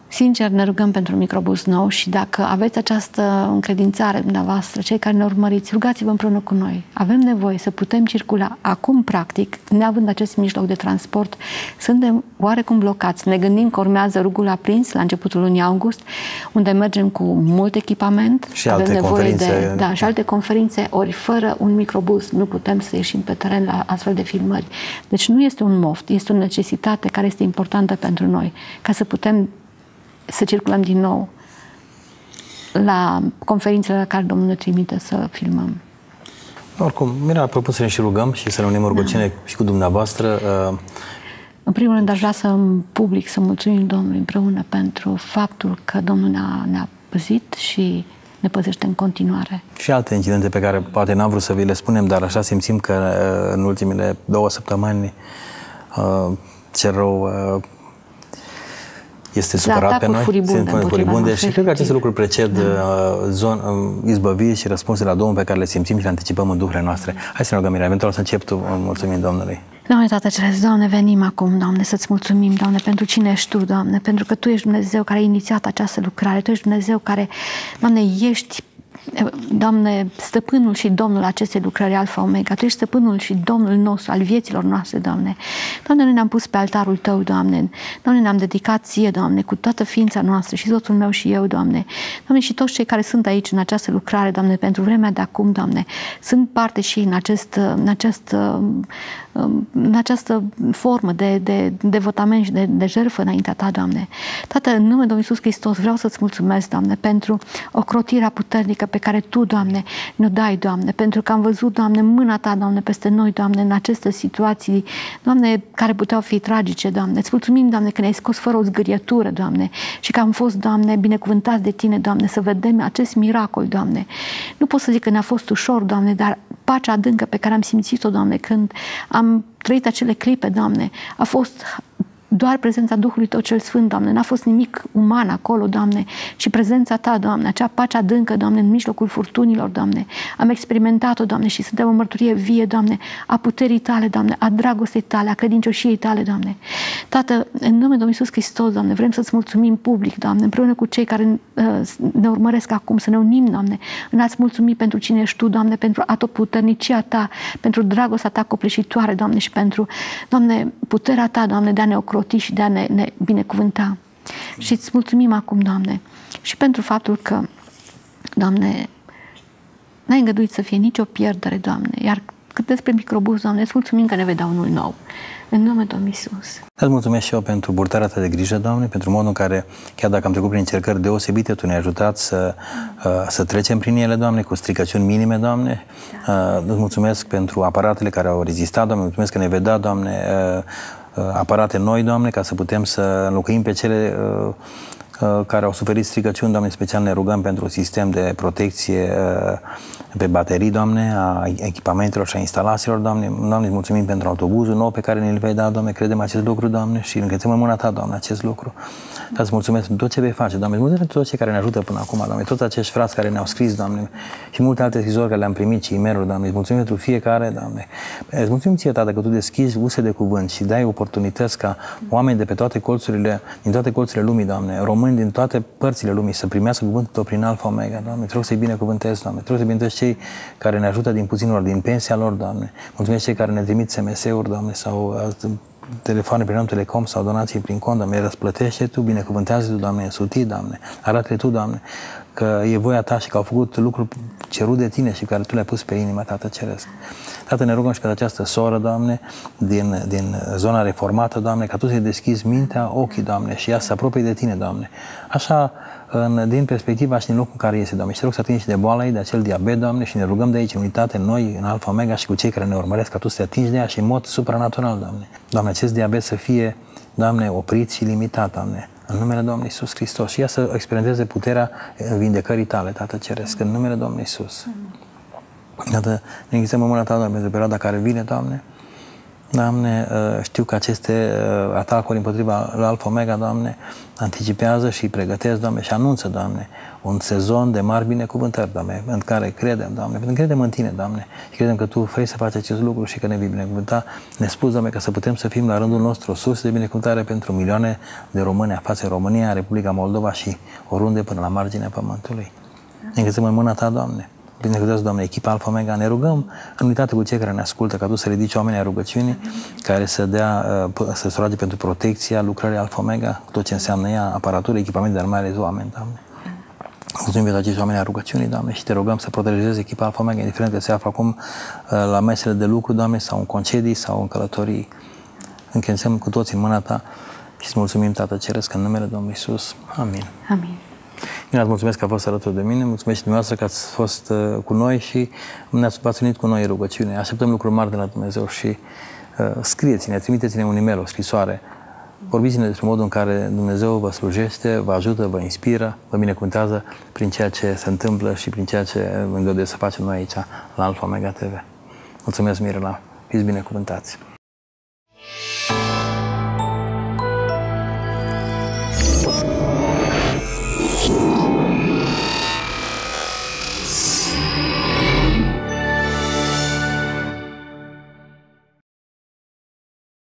Sincer, ne rugăm pentru un microbus nou și dacă aveți această încredințare dumneavoastră, cei care ne urmăriți, rugați-vă împreună cu noi. Avem nevoie să putem circula acum, practic, neavând acest mijloc de transport, suntem oarecum blocați. Ne gândim că urmează rugul aprins la începutul lunii august, unde mergem cu mult echipament. Și avem alte nevoie conferințe. De, da, și alte conferințe, ori fără un microbus nu putem să ieșim pe teren la astfel de filmări. Deci nu este un moft, este o necesitate care este importantă pentru noi, ca să putem să circulăm din nou la conferințele la care Domnul ne trimite să filmăm. Oricum, Mirela, propun să ne și rugăm și să ne unim în rugăciune da. și cu dumneavoastră. În primul rând, aș vrea să în public să mulțumim Domnului împreună pentru faptul că Domnul ne-a, ne-a păzit și ne păzește în continuare. Și alte incidente pe care poate n-am vrut să vi le spunem, dar așa simțim că în ultimele două săptămâni cel rău este supărat pe noi, furibunde, sunt furibunde și cred că aceste lucruri preced da. zon, izbăviri și răspunsuri la Domnul pe care le simțim și le anticipăm în duhurile noastre. Hai să ne rugăm, Mirela, eventual să încep tu, mulțumim Domnului. Doamne, Tată Ceresc, Doamne, venim acum, Doamne, să-ți mulțumim, Doamne, pentru cine ești Tu, Doamne, pentru că Tu ești Dumnezeu care a inițiat această lucrare, Tu ești Dumnezeu care, Doamne, ești Doamne, stăpânul și Domnul acestei lucrări Alfa Omega, Tu ești stăpânul și Domnul nostru al vieților noastre, Doamne. Doamne, noi ne-am pus pe altarul Tău, Doamne. Doamne, ne-am dedicat Ție, Doamne, cu toată ființa noastră și soțul meu și eu, Doamne. Doamne, și toți cei care sunt aici în această lucrare, Doamne, pentru vremea de acum, Doamne, sunt parte și în, acest, în, acest, în această formă de, de devotament și de, de jertfă înaintea Ta, Doamne. Tată, în numele Domnului Iisus Hristos vreau să-ți mulțumesc, Doamne, pentru ocrotirea puternică pe care Tu, Doamne, ne-o dai, Doamne, pentru că am văzut, Doamne, mâna Ta, Doamne, peste noi, Doamne, în aceste situații, Doamne, care puteau fi tragice, Doamne. Îți mulțumim, Doamne, că ne-ai scos fără o zgârietură, Doamne, și că am fost, Doamne, binecuvântați de Tine, Doamne, să vedem acest miracol, Doamne. Nu pot să zic că ne-a fost ușor, Doamne, dar pacea adâncă pe care am simțit-o, Doamne, când am trăit acele clipe, Doamne, a fost doar prezența Duhului Tău cel Sfânt, Doamne. N-a fost nimic uman acolo, Doamne, ci prezența Ta, Doamne, acea pace adâncă, Doamne, în mijlocul furtunilor, Doamne. Am experimentat-o, Doamne, și suntem o mărturie vie, Doamne, a puterii Tale, Doamne, a dragostei Tale, a credincioșiei Tale, Doamne. Tată, în numele Domnului Iisus Hristos, Doamne, vrem să-ți mulțumim public, Doamne, împreună cu cei care uh, ne urmăresc acum, să ne unim, Doamne, în a-ți mulțumi pentru cine ești Tu, Doamne, pentru atotputernicia Ta, pentru dragostea Ta copleșitoare, Doamne, și pentru, Doamne, puterea Ta, Doamne, de a ne ocroti și de a ne, ne binecuvânta. Și îți mulțumim acum, Doamne, și pentru faptul că, Doamne, n-ai îngăduit să fie nicio pierdere, Doamne, iar cât despre microbus, Doamne, îți mulțumim că ne vei da unul nou. În numele Domnului Iisus. Îți mulțumesc și eu pentru purtarea Ta de grijă, Doamne, pentru modul în care, chiar dacă am trecut prin încercări deosebite, Tu ne-ai ajutat să, uh, să trecem prin ele, Doamne, cu stricăciuni minime, Doamne. Uh, îți mulțumesc pentru aparatele care au rezistat, Doamne, mulțumesc că ne vei da, Doamne, uh, aparate noi, Doamne, ca să putem să înlocuim pe cele uh, uh, care au suferit stricăciuni, Doamne, special ne rugăm pentru un sistem de protecție uh, pe baterii, Doamne, a echipamentelor și a instalațiilor, Doamne. Doamne, îți mulțumim pentru autobuzul nou pe care ne-l vei da, Doamne, credem acest lucru, Doamne, și încredem în mâna Ta, Doamne, acest lucru. Dar îți mulțumesc pentru tot ce vei face, Doamne, îți mulțumesc pentru toți cei care ne ajută până acum, Doamne, toți acești frați care ne-au scris, Doamne, și multe alte scrisori care le-am primit și e-mail-uri, Doamne, îți mulțumim pentru fiecare, Doamne. Îți mulțumim Ție, Tată, că Tu deschizi use de cuvânt și dai oportunități ca oameni de pe toate colțurile, din toate colțurile lumii, Doamne, români din toate părțile lumii să primească cuvântul Tău prin Alfa Omega, Doamne. Trebuie să-i binecuvântezi, Doamne. Trebuie să binecuvântezi cei care ne ajută din puținilor, din pensia lor, Doamne. Mulțumesc cei care ne trimit S M S-uri, Doamne, sau telefoane prin Telecom sau donații prin cont, Doamne, răsplătește Tu, binecuvântează Tu, Doamne, însutit, Doamne, arată-le Tu, Doamne, că e voia Ta și că au făcut lucruri cerut de Tine și care Tu le-ai pus pe inima, Tată Ceresc. Tată, ne rugăm și pentru această soră, Doamne, din, din zona reformată, Doamne, ca Tu să-i deschizi mintea, ochii, Doamne, și ea să se apropie de Tine, Doamne. Așa, în, din perspectiva și din locul în care este, Doamne. Și te rog să atingi de boala ei, de acel diabet, Doamne, și ne rugăm de aici, în unitate, noi, în Alfa Omega și cu cei care ne urmăresc, ca Tu să te atingi de ea și în mod supranatural, Doamne. Doamne, acest diabet să fie, Doamne, oprit și limitat, Doamne. În numele Domnului Iisus Hristos. Și ea să experimenteze puterea vindecării Tale, Tată Ceresc, în numele Domnului Iisus. Iată, ne închizăm în mâna Ta, Doamne, pentru perioada care vine, Doamne. Doamne, știu că aceste atacuri împotriva lui Alfa Omega, Doamne, anticipează și pregătesc, Doamne, și anunță, Doamne, un sezon de mari binecuvântări, Doamne, în care credem, Doamne, pentru că credem în Tine, Doamne, și credem că Tu vrei să faci acest lucru și că ne vei binecuvânta. Ne spus, Doamne, ca să putem să fim la rândul nostru o sursă de binecuvântare pentru milioane de români aflați în România, în Republica Moldova și oriunde până la marginea pământului. Ne încredem în mâna Ta, Doamne. Binecuvântează, Doamne, echipa Alfa Omega. Ne rugăm în unitate cu cei care ne ascultă, ca Tu să ridici oamenii a rugăciunii, care să dea, să se roage pentru protecția lucrării Alfa Omega, tot ce înseamnă ea, aparatură, echipament, dar mai ales oameni, Doamne. Mulțumim pentru acești oameni a rugăciunii, Doamne, și Te rugăm să protejezi echipa Alfa Omega, indiferent că se află acum la mesele de lucru, Doamne, sau în concedii, sau în călătorii. Încredem cu toți în mâna Ta și îți mulțumim, Tată Ceresc, în numele Domnului Iisus. Amin. Amin. Bine, mulțumesc că a fost alături de mine, mulțumesc și dumneavoastră că ați fost uh, cu noi și ne-ați unit cu noi în rugăciune. Așteptăm lucruri mari de la Dumnezeu și uh, scrieți-ne, trimiteți-ne un e-mail, o scrisoare. Vorbiți-ne despre modul în care Dumnezeu vă slujește, vă ajută, vă inspiră, vă binecuvântează prin ceea ce se întâmplă și prin ceea ce îngăduie să facem noi aici la Alfa Omega T V. Mulțumesc, Mirela, fiți binecuvântați!